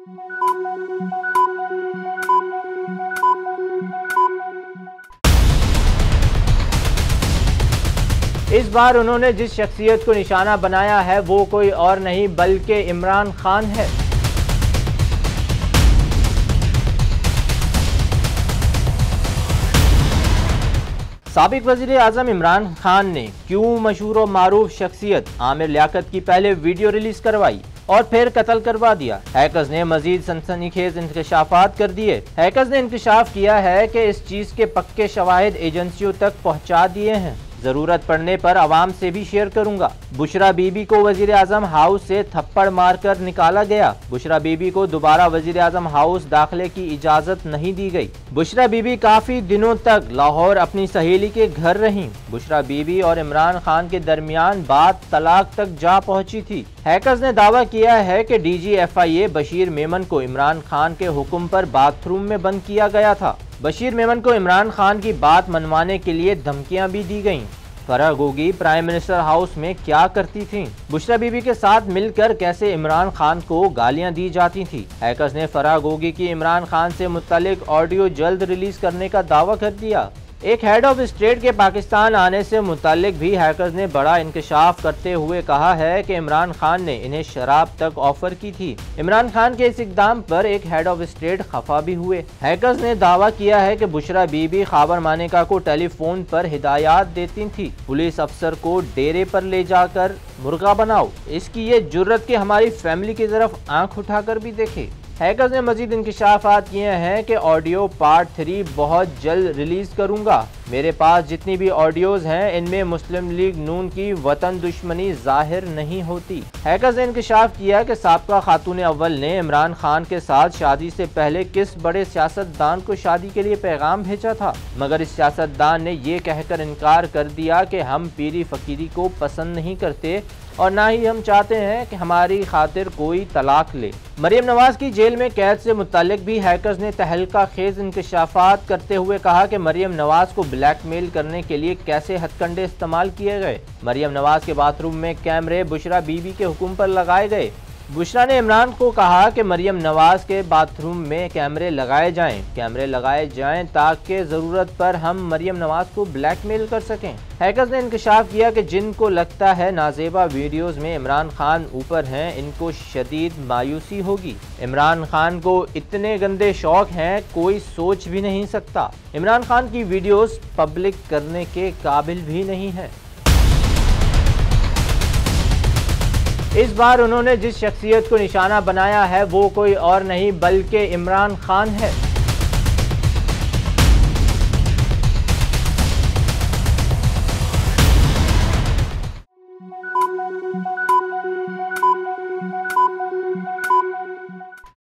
इस बार उन्होंने जिस शख्सियत को निशाना बनाया है वो कोई और नहीं बल्कि इमरान खान है। साबिक वज़ीर आज़म इमरान खान ने क्यों मशहूर और मारूफ शख्सियत आमिर लियाकत की पहले वीडियो रिलीज करवाई और फिर कत्ल करवा दिया। हैकर्स ने मजीद सनसनीखेज इंकशाफात कर दिए। हैकर्स ने इंकशाफ किया है कि इस चीज के पक्के शवाहिद एजेंसियों तक पहुंचा दिए हैं। जरूरत पड़ने पर आवाम से भी शेयर करूंगा। बुशरा बीबी को वजीर आजम हाउस से थप्पड़ मारकर निकाला गया। बुशरा बीबी को दोबारा वजीर आजम हाउस दाखिले की इजाजत नहीं दी गई। बुशरा बीबी काफी दिनों तक लाहौर अपनी सहेली के घर रहीं। बुशरा बीबी और इमरान खान के दरमियान बात तलाक तक जा पहुंची थी। हैकर्स ने दावा किया है कि DGFIA बशीर मेमन को इमरान खान के हुक्म पर बाथरूम में बंद किया गया था। बशीर मेमन को इमरान खान की बात मनवाने के लिए धमकियां भी दी गईं। Farah Gogi prime minister house में क्या करती थीं? बुशरा बीबी के साथ मिलकर कैसे इमरान खान को गालियां दी जाती थी? हैकर्स ने फराह गोगी की इमरान खान से मुत्तलिक ऑडियो जल्द रिलीज करने का दावा कर दिया। एक हेड ऑफ स्टेट के पाकिस्तान आने से मुतालिक भी हैकर्स ने बड़ा इंकशाफ करते हुए कहा है कि इमरान खान ने इन्हें शराब तक ऑफर की थी। इमरान खान के इस इकदाम पर एक हेड ऑफ स्टेट खफा भी हुए। हैकर्स ने दावा किया है कि बुशरा बीबी खाबर मानेका को टेलीफोन पर हिदायत देती थी, पुलिस अफसर को डेरे पर ले जाकर मुर्गा बनाओ। इसकी ये जुर्रत कि हमारी फैमिली की तरफ आंख उठाकर भी देखे। हैकर्स ने मजीद इंकशाफात किए हैं कि ऑडियो पार्ट 3 बहुत जल्द रिलीज करूंगा। मेरे पास जितनी भी ऑडियोज हैं इनमें मुस्लिम लीग नून की वतन दुश्मनी जाहिर नहीं होती। हैकर्स ने इंकशाफ किया कि साबका खातून अव्वल ने इमरान खान के साथ शादी से पहले किस बड़े सियासतदान को शादी के लिए पैगाम भेजा था, मगर इस सियासतदान ने ये कहकर इनकार कर दिया कि हम पीरी फकीरी को पसंद नहीं करते और ना ही हम चाहते हैं कि हमारी खातिर कोई तलाक ले। मरियम नवाज की जेल में कैद से मुतालिक भी हैकर्स ने तहलका खेज इंकशाफात करते हुए कहा कि मरियम नवाज को ब्लैकमेल करने के लिए कैसे हथकंडे इस्तेमाल किए गए। मरियम नवाज के बाथरूम में कैमरे बुशरा बीबी के हुक्म पर लगाए गए। बुशरा ने इमरान को कहा कि मरियम नवाज के बाथरूम में कैमरे लगाए जाएं ताकि ज़रूरत पर हम मरियम नवाज को ब्लैकमेल कर सकें। हैकर्स ने इंकशाफ किया कि जिनको लगता है नाजेबा वीडियोस में इमरान खान ऊपर हैं, इनको शदीद मायूसी होगी। इमरान खान को इतने गंदे शौक हैं कोई सोच भी नहीं सकता। इमरान खान की वीडियोस पब्लिक करने के काबिल भी नहीं है। इस बार उन्होंने जिस शख्सियत को निशाना बनाया है वो कोई और नहीं बल्कि इमरान खान है।